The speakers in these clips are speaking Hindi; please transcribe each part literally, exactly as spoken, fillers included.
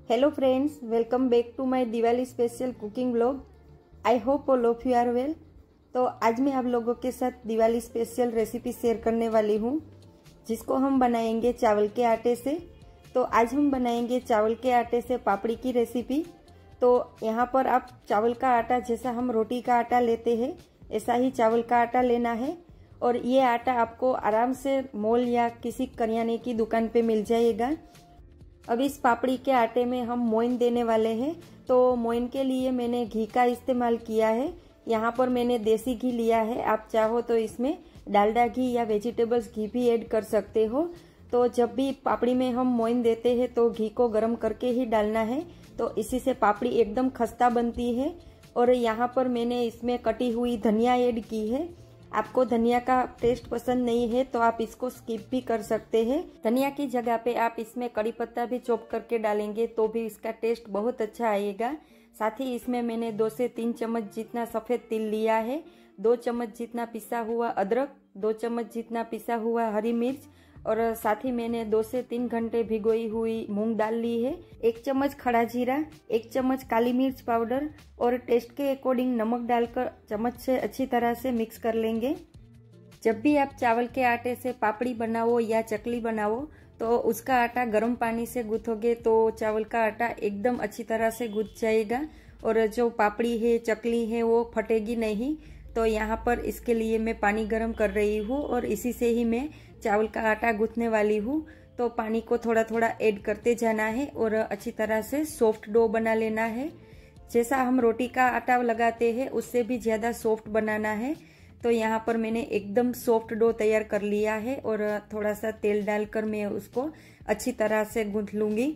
Hello friends, welcome back to my Diwali special cooking vlog. I hope all of you are well. तो आज मैं आप लोगों के साथ दिवाली स्पेशल रेसिपी शेयर करने वाली हूँ, जिसको हम बनाएंगे चावल के आटे से। तो आज हम बनाएंगे चावल के आटे से पापड़ी की रेसिपी। तो यहाँ पर आप चावल का आटा, जैसा हम रोटी का आटा लेते हैं ऐसा ही चावल का आटा लेना है। और ये आटा आपको आराम से मॉल या किसी करियाने की दुकान पे मिल जाएगा। अब इस पापड़ी के आटे में हम मोइन देने वाले हैं। तो मोइन के लिए मैंने घी का इस्तेमाल किया है। यहाँ पर मैंने देसी घी लिया है। आप चाहो तो इसमें डालडा घी या वेजिटेबल्स घी भी ऐड कर सकते हो। तो जब भी पापड़ी में हम मोइन देते हैं तो घी को गर्म करके ही डालना है, तो इसी से पापड़ी एकदम खस्ता बनती है। और यहाँ पर मैंने इसमें कटी हुई धनिया ऐड की है। आपको धनिया का टेस्ट पसंद नहीं है तो आप इसको स्किप भी कर सकते हैं। धनिया की जगह पे आप इसमें कड़ी पत्ता भी चॉप करके डालेंगे तो भी इसका टेस्ट बहुत अच्छा आएगा। साथ ही इसमें मैंने दो से तीन चम्मच जितना सफ़ेद तिल लिया है, दो चम्मच जितना पिसा हुआ अदरक, दो चम्मच जितना पिसा हुआ हरी मिर्च, और साथ ही मैंने दो से तीन घंटे भिगोई हुई मूंग दाल ली है, एक चम्मच खड़ा जीरा, एक चम्मच काली मिर्च पाउडर और टेस्ट के अकॉर्डिंग नमक डालकर चम्मच से अच्छी तरह से मिक्स कर लेंगे। जब भी आप चावल के आटे से पापड़ी बनाओ या चकली बनाओ तो उसका आटा गर्म पानी से गूंथोगे तो चावल का आटा एकदम अच्छी तरह से गूंथ जाएगा और जो पापड़ी है, चकली है, वो फटेगी नहीं। तो यहाँ पर इसके लिए मैं पानी गर्म कर रही हूँ और इसी से ही मैं चावल का आटा गूंथने वाली हूँ। तो पानी को थोड़ा थोड़ा ऐड करते जाना है और अच्छी तरह से सॉफ्ट डो बना लेना है। जैसा हम रोटी का आटा लगाते हैं उससे भी ज़्यादा सॉफ्ट बनाना है। तो यहाँ पर मैंने एकदम सॉफ्ट डो तैयार कर लिया है और थोड़ा सा तेल डालकर मैं उसको अच्छी तरह से गूंथ लूँगी।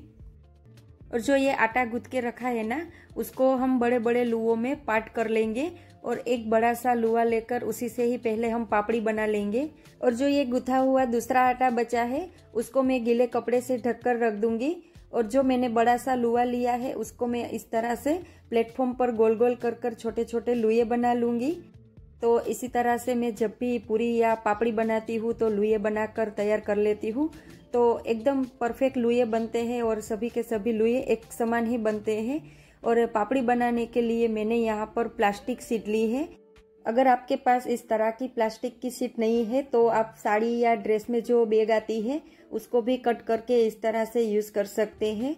और जो ये आटा गूंथ के रखा है ना, उसको हम बड़े बड़े लुओं में पाट कर लेंगे और एक बड़ा सा लुआ लेकर उसी से ही पहले हम पापड़ी बना लेंगे। और जो ये गुथा हुआ दूसरा आटा बचा है उसको मैं गीले कपड़े से ढककर रख दूंगी। और जो मैंने बड़ा सा लुआ लिया है उसको मैं इस तरह से प्लेटफॉर्म पर गोल गोल कर कर छोटे छोटे लुए बना लूंगी। तो इसी तरह से मैं जब भी पूरी या पापड़ी बनाती हूँ तो लुए बनाकर तैयार कर लेती हूँ। तो एकदम परफेक्ट लुए बनते हैं और सभी के सभी लुए एक समान ही बनते हैं। और पापड़ी बनाने के लिए मैंने यहाँ पर प्लास्टिक शीट ली है। अगर आपके पास इस तरह की प्लास्टिक की शीट नहीं है तो आप साड़ी या ड्रेस में जो बैग आती है उसको भी कट करके इस तरह से यूज कर सकते हैं।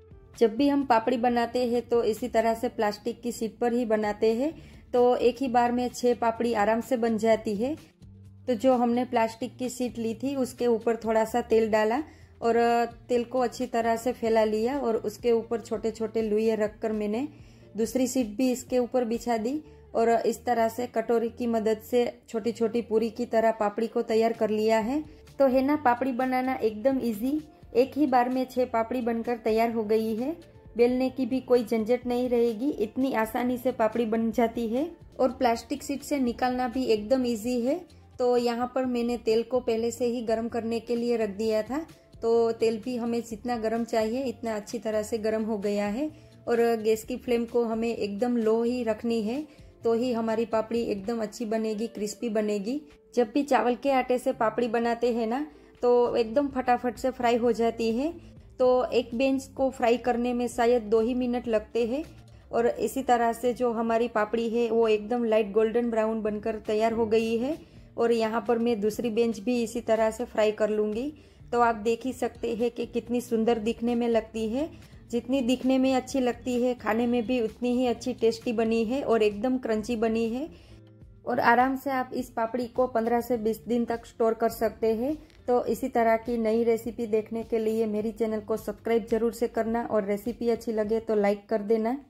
जब भी हम पापड़ी बनाते हैं तो इसी तरह से प्लास्टिक की शीट पर ही बनाते हैं, तो एक ही बार में छह पापड़ी आराम से बन जाती है। तो जो हमने प्लास्टिक की शीट ली थी उसके ऊपर थोड़ा सा तेल डाला और तेल को अच्छी तरह से फैला लिया और उसके ऊपर छोटे छोटे लुए रखकर मैंने दूसरी शीट भी इसके ऊपर बिछा दी और इस तरह से कटोरी की मदद से छोटी छोटी पूरी की तरह पापड़ी को तैयार कर लिया है। तो है ना, पापड़ी बनाना एकदम इजी। एक ही बार में छह पापड़ी बनकर तैयार हो गई है। बेलने की भी कोई झंझट नहीं रहेगी, इतनी आसानी से पापड़ी बन जाती है। और प्लास्टिक शीट से निकालना भी एकदम ईजी है। तो यहाँ पर मैंने तेल को पहले से ही गर्म करने के लिए रख दिया था, तो तेल भी हमें जितना गर्म चाहिए इतना अच्छी तरह से गर्म हो गया है। और गैस की फ्लेम को हमें एकदम लो ही रखनी है, तो ही हमारी पापड़ी एकदम अच्छी बनेगी, क्रिस्पी बनेगी। जब भी चावल के आटे से पापड़ी बनाते हैं ना तो एकदम फटाफट से फ्राई हो जाती है। तो एक बेंच को फ्राई करने में शायद दो ही मिनट लगते हैं। और इसी तरह से जो हमारी पापड़ी है वो एकदम लाइट गोल्डन ब्राउन बनकर तैयार हो गई है। और यहाँ पर मैं दूसरी बेंच भी इसी तरह से फ्राई कर लूँगी। तो आप देख ही सकते हैं कि कितनी सुंदर दिखने में लगती है। जितनी दिखने में अच्छी लगती है खाने में भी उतनी ही अच्छी टेस्टी बनी है और एकदम क्रंची बनी है। और आराम से आप इस पापड़ी को पंद्रह से बीस दिन तक स्टोर कर सकते हैं। तो इसी तरह की नई रेसिपी देखने के लिए मेरी चैनल को सब्सक्राइब जरूर से करना और रेसिपी अच्छी लगे तो लाइक कर देना।